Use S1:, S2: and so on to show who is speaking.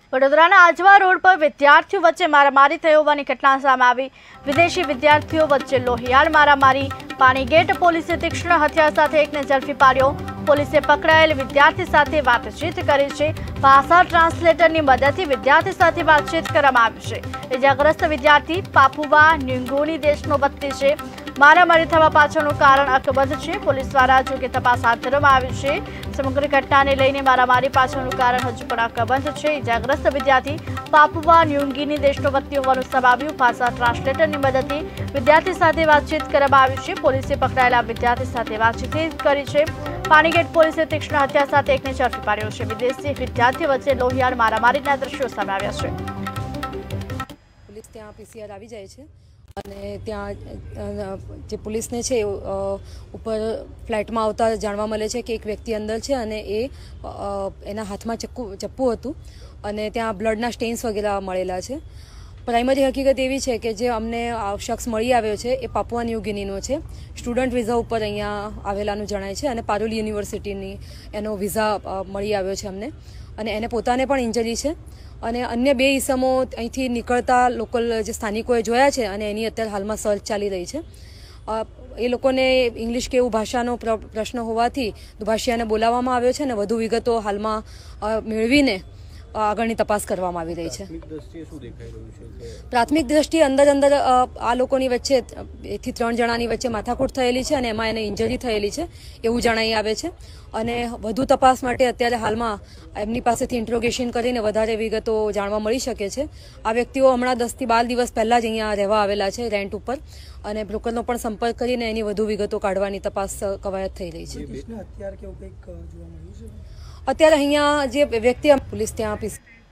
S1: વડોદરાના આજવા રોડ પર વિદ્યાર્થીઓ વચ્ચે મારામારી થઈ હોવાની ઘટના સામે આવી। વિદેશી વિદ્યાર્થીઓ વચ્ચે લોહિયાળ મારામારી। પાણીગેટ પોલીસે તીક્ષ્ણ હથિયાર સાથે એકને ઝડપી પાડ્યો। પોલીસે પકડાયેલ વિદ્યાર્થી સાથે વાતચીત કરી છે। ભાષા ટ્રાન્સલેટરની મદદથી વિદ્યાર્થી સાથે વાતચીત કરવામાં આવી છે। ઇજાગ્રસ્ત વિદ્યાર્થી પાપુવા ન્યુંગોની દેશનો વતની છે। મારામારી થવા પાછળનું કારણ અકબંધ છે। પોલીસ દ્વારા જોકે તપાસ હાથ ધરવામાં આવી છે। સમગ્ર ઘટનાને લઈને મારામારી પાછળનું કારણ હજુ પણ અકબંધ છે। ઇજાગ્રસ્ત વિદ્યાર્થી પાપુવા ન્યુંગીની દેશનો વતની હોવાનું સામે આવ્યું। ભાષા ટ્રાન્સલેટરની મદદથી વિદ્યાર્થી સાથે વાતચીત કરવામાં આવી છે। પોલીસે પકડાયેલા વિદ્યાર્થી સાથે વાતચીત કરી છે। પાણીગેટ પોલીસે તીક્ષ્ણ હથિયાર સાથે એકને ઝડપી પાડ્યો છે। વિદેશી વિદ્યાર્થી વચ્ચે લોહિયાળ મારામારીના દ્રશ્યો સામે આવ્યા છે।
S2: પોલીસ ત્યાં પીસીઆર આવી જાય છે અને ત્યાં જે પોલીસને છે ઉપર ફ્લાઇટમાં આવતા જાણવા મળે છે કે એક વ્યક્તિ અંદર છે અને એના હાથમાં ચપ્પુ હતું અને ત્યાં બ્લડના સ્ટેન્સ વગેરે મળેલા છે। પ્રાઇમરી હકીકત એવી છે કે જે અમને શખ્સ મળી આવ્યો છે એ પાપુઆ ન્યૂગિનીનો છે। સ્ટુડન્ટ વિઝા ઉપર અહીંયા આવેલાનું જણાય છે અને પારુલ યુનિવર્સિટીની એનો વિઝા મળી આવ્યો છે અમને અને એને પોતાને પણ ઇન્જરી છે અને અન્ય બે ઈસમો અહીંથી નીકળતા લોકલ જે સ્થાનિકોએ જોયા છે અને એની અત્યારે હાલમાં સર્ચ ચાલી રહી છે। એ લોકોને ઇંગ્લિશ કે એવું ભાષાનો પ્રશ્ન હોવાથી દુભાષિયાને બોલાવવામાં આવ્યો છે અને વધુ વિગતો હાલમાં મેળવીને આગળની તપાસ કરવામાં આવી રહી છે। પ્રાથમિક દ્રષ્ટિએ અંદર આ લોકોની વચ્ચે 2 થી 3 જણાની વચ્ચે માથાકૂટ થયેલી છે અને એમાં એને ઇન્જરી થયેલી છે એવું જણાઈ આવે છે અને વધુ તપાસ માટે અત્યારે હાલમાં એમની પાસેથી ઇન્ટ્રોગેશન કરીને વધારે વિગતો જાણવા મળી શકે છે। આ વ્યક્તિઓ હમણાં 10 થી 12 દિવસ પહેલાં જ અહીંયા રહેવા આવેલા છે રેન્ટ ઉપર અને બ્રોકરનો પણ સંપર્ક કરીને એની વધુ વિગતો કાઢવાની તપાસ કવાયત થઈ રહી છે। અત્યારે અહીંયા જે વ્યક્તિ પોલીસ ત્યાં